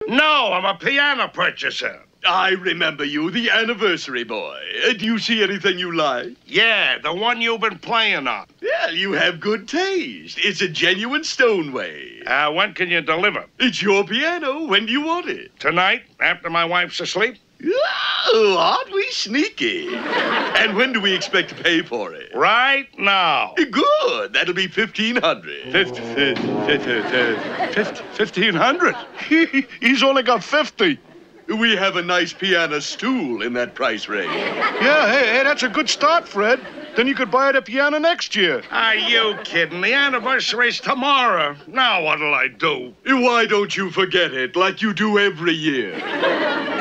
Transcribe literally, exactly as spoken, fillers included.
No, I'm a piano purchaser. I remember you, the anniversary boy. Uh, do you see anything you like? Yeah, the one you've been playing on. Yeah, you have good taste. It's a genuine Stoneway. Uh, when can you deliver? It's your piano. When do you want it? Tonight, after my wife's asleep? Oh, aren't we sneaky? And when do we expect to pay for it? Right now. Good. That'll be fifteen hundred. Fifteen hundred? He's only got fifty. We have a nice piano stool in that price range. Yeah, hey, hey, that's a good start, Fred. Then you could buy it a piano next year. Are you kidding? The anniversary's tomorrow. Now what'll I do? Why don't you forget it like you do every year?